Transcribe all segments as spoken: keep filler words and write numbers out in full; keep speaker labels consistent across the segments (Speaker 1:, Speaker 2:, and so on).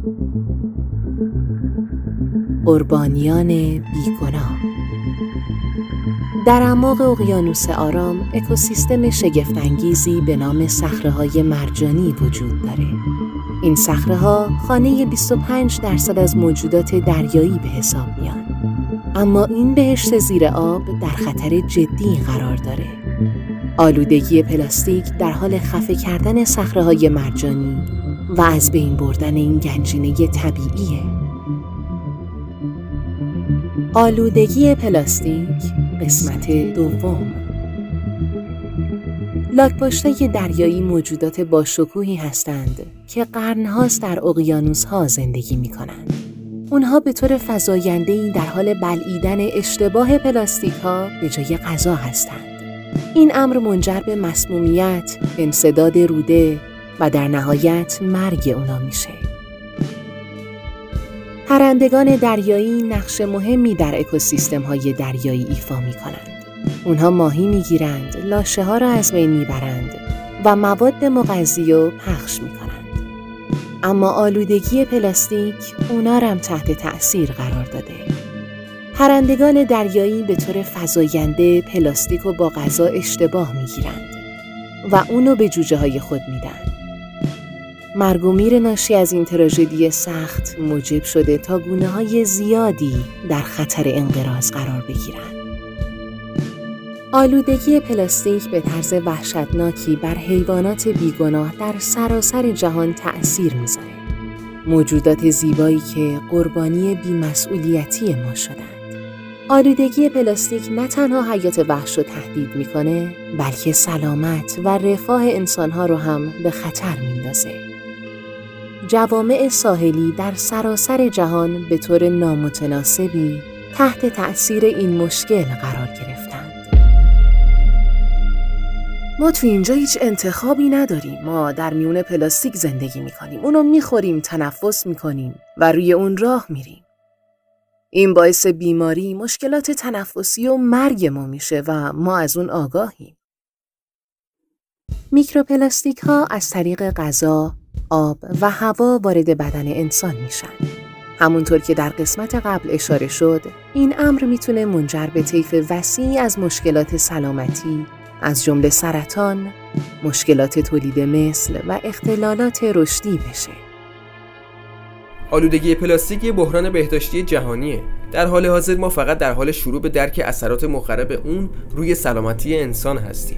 Speaker 1: قربانیان بیگناه. در اعماق اقیانوس آرام اکوسیستم شگفت‌انگیزی به نام صخره‌های مرجانی وجود داره. این صخره‌ها خانه بیست و پنج درصد از موجودات دریایی به حساب میان. اما این بهشت زیر آب در خطر جدی قرار داره. آلودگی پلاستیک در حال خفه کردن صخره‌های مرجانی و از بین بردن این گنجینه طبیعیه. آلودگی پلاستیک قسمت دوم. لاک‌پشت‌های دریایی موجودات باشکوهی هستند که قرن‌هاست در اقیانوس‌ها زندگی می‌کنند. اونها به طور فزاینده‌ای در حال بلعیدن اشتباه پلاستیک‌ها به جای غذا هستند. این امر منجر به مسمومیت، انسداد روده و در نهایت مرگ اونا میشه. پرندگان دریایی نقش مهمی در اکوسیستم‌های دریایی ایفا می‌کنند. اونها ماهی می‌گیرند، لاشه‌ها را از بین می‌برند و مواد مغذی رو پخش می‌کنند. اما آلودگی پلاستیک اونا را هم تحت تأثیر قرار داده. پرندگان دریایی به طور فزاینده پلاستیک رو با غذا اشتباه می‌گیرند و اونو به جوجه‌های خود میدن. مرگ و میر ناشی از این تراژدی سخت موجب شده تا گونه‌های زیادی در خطر انقراض قرار بگیرند. آلودگی پلاستیک به طرز وحشتناکی بر حیوانات بیگناه در سراسر جهان تأثیر می‌ذاره. موجودات زیبایی که قربانی بی‌مسئولیتی ما شدند. آلودگی پلاستیک نه تنها حیات وحش رو تهدید می‌کنه، بلکه سلامت و رفاه انسان‌ها رو هم به خطر می‌اندازه. جوامع ساحلی در سراسر جهان به طور نامتناسبی تحت تأثیر این مشکل قرار گرفتند. ما تو اینجا هیچ انتخابی نداریم. ما در میون پلاستیک زندگی میکنیم. اونو میخوریم، تنفس میکنیم و روی اون راه میریم. این باعث بیماری، مشکلات تنفسی و مرگ ما میشه و ما از اون آگاهیم. میکروپلاستیک ها از طریق غذا، آب و هوا وارد بدن انسان میشن. همونطور که در قسمت قبل اشاره شد، این امر میتونه منجر به طیف وسیعی از مشکلات سلامتی، از جمله سرطان، مشکلات تولید مثل و اختلالات رشدی بشه.
Speaker 2: آلودگی پلاستیک یه بحران بهداشتی جهانیه. در حال حاضر ما فقط در حال شروع به درک اثرات مخرب اون روی سلامتی انسان هستیم.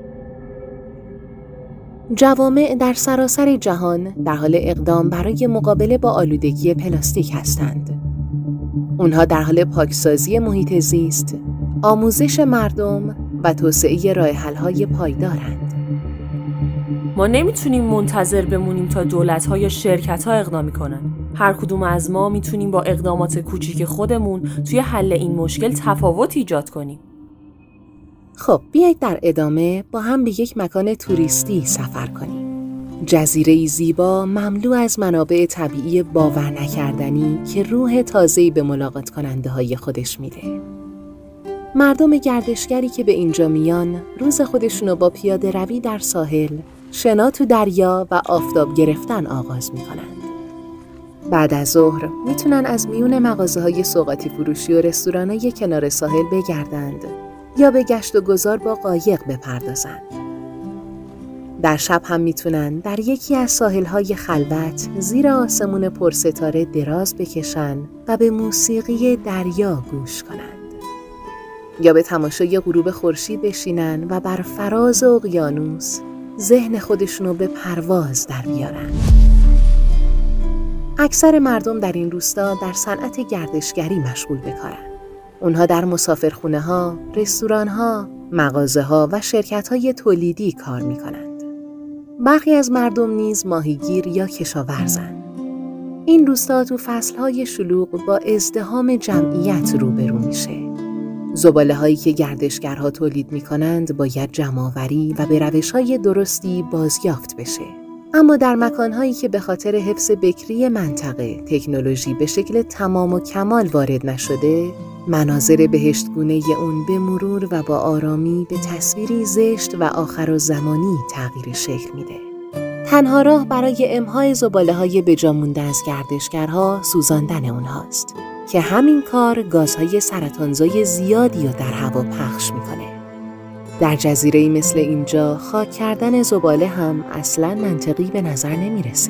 Speaker 1: جوامع در سراسر جهان در حال اقدام برای مقابله با آلودگی پلاستیک هستند. اونها در حال پاکسازی محیط زیست، آموزش مردم و توسعه راه‌حل‌های پایدارند.
Speaker 3: ما نمیتونیم منتظر بمونیم تا دولت‌ها یا شرکت‌ها اقدام کنن. هر کدوم از ما میتونیم با اقدامات کوچیک خودمون توی حل این مشکل تفاوت ایجاد کنیم.
Speaker 1: خب بیایید در ادامه با هم به یک مکان توریستی سفر کنیم. جزیره‌ای زیبا مملو از منابع طبیعی باور نکردنی که روح تازه‌ای به ملاقات کننده‌های خودش میده. مردم گردشگری که به اینجا میان روز خودشونو با پیاده روی در ساحل، شنا تو دریا و آفتاب گرفتن آغاز میکنند. بعد از ظهر میتونن از میون مغازه‌های سوغاتی فروشی و رستوران‌های کنار ساحل بگردند یا به گشت و گذار با قایق بپردازند. در شب هم میتونن در یکی از ساحل‌های خلوت زیر آسمون پرستاره دراز بکشن و به موسیقی دریا گوش کنند. یا به تماشای غروب خورشید بشینن و بر فراز اقیانوس ذهن خودشونو به پرواز در بیارن. اکثر مردم در این روستا در صنعت گردشگری مشغول به کارن. اونها در مسافرخونه ها، رستوران ها، مغازه ها و شرکت های تولیدی کار می کنند. برخی از مردم نیز ماهیگیر یا کشاورزند. این روستا تو فصل های شلوغ با ازدحام جمعیت روبرو میشه. زباله هایی که گردشگرها تولید می کنند باید جمع‌آوری و به روش های درستی بازیافت بشه. اما در مکانهایی که به خاطر حفظ بکری منطقه تکنولوژی به شکل تمام و کمال وارد نشده، مناظر بهشتگونه اون به مرور و با آرامی به تصویری زشت و آخرالزمانی تغییر شکل میده. تنها راه برای امهای زباله‌های بجا مونده از گردشگرها سوزاندن اونهاست که همین کار گازهای سرطانزای زیادی رو در هوا پخش میکنه. در جزیره‌ای مثل اینجا خاک کردن زباله هم اصلاً منطقی به نظر نمیرسه.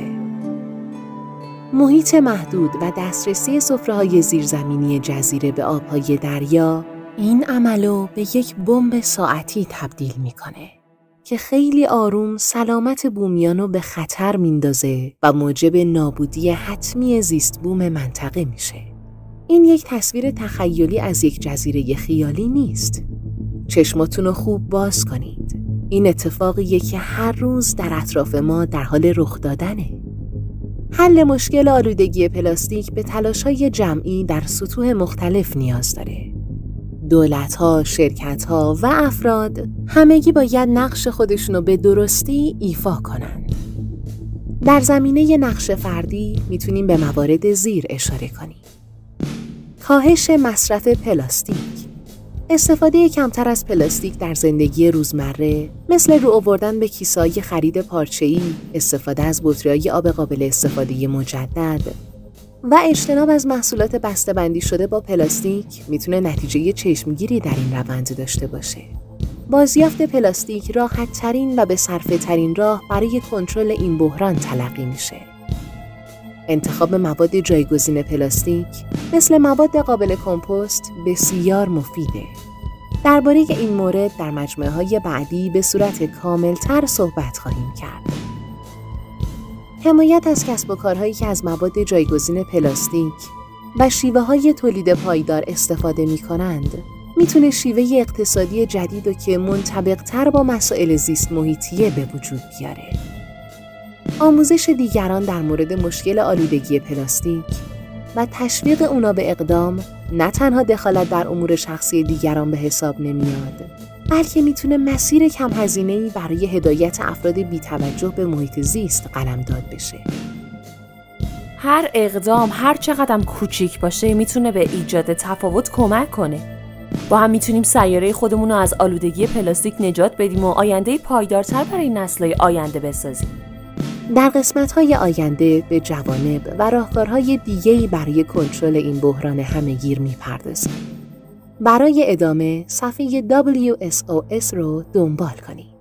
Speaker 1: محیط محدود و دسترسی سفره‌های زیرزمینی جزیره به آبهای دریا این عملو به یک بمب ساعتی تبدیل میکنه که خیلی آروم سلامت بومیانو به خطر میندازه و موجب نابودی حتمی زیست بوم منطقه میشه. این یک تصویر تخیلی از یک جزیره خیالی نیست. چشماتونو خوب باز کنید. این اتفاقیه که هر روز در اطراف ما در حال رخ دادنه. حل مشکل آلودگی پلاستیک به تلاش‌های جمعی در سطوح مختلف نیاز داره. دولت‌ها، شرکت‌ها و افراد همگی باید نقش خودشونو به درستی ایفا کنن. در زمینه نقش فردی میتونیم به موارد زیر اشاره کنیم. کاهش مصرف پلاستیک، استفاده کمتر از پلاستیک در زندگی روزمره، مثل رو آوردن به کیسه‌های خرید پارچه‌ای، استفاده از بطری‌های آب قابل استفاده مجدد و اجتناب از محصولات بسته‌بندی شده با پلاستیک میتونه نتیجه چشمگیری در این روند داشته باشه. بازیافت پلاستیک راحت‌ترین و به صرفه‌ترین راه برای کنترل این بحران تلقی میشه. انتخاب مواد جایگزین پلاستیک مثل مواد قابل کمپوست بسیار مفیده. درباره این مورد در مجموعه‌های بعدی به صورت کاملتر صحبت خواهیم کرد. حمایت از کسب و کارهایی که از مواد جایگزین پلاستیک و شیوه‌های تولید پایدار استفاده می‌کنند، میتونه شیوه اقتصادی جدیدی که منطبق‌تر با مسائل زیست محیطیه به وجود بیاره. آموزش دیگران در مورد مشکل آلودگی پلاستیک و تشویق اونا به اقدام نه تنها دخالت در امور شخصی دیگران به حساب نمیاد، بلکه میتونه مسیر کم هزینه‌ای برای هدایت افراد بی‌توجه به محیط زیست قلمداد بشه.
Speaker 3: هر اقدام هر چقدر کوچیک باشه میتونه به ایجاد تفاوت کمک کنه. با هم میتونیم سیاره خودمون رو از آلودگی پلاستیک نجات بدیم و آینده پایدارتر برای نسل‌های آینده بسازیم.
Speaker 1: در قسمت‌های آینده به جوانب و راهکارهای دیگه‌ای برای کنترل این بحران همه‌گیر می‌پردازیم. برای ادامه صفحه دبلیو اس او اس رو دنبال کنید.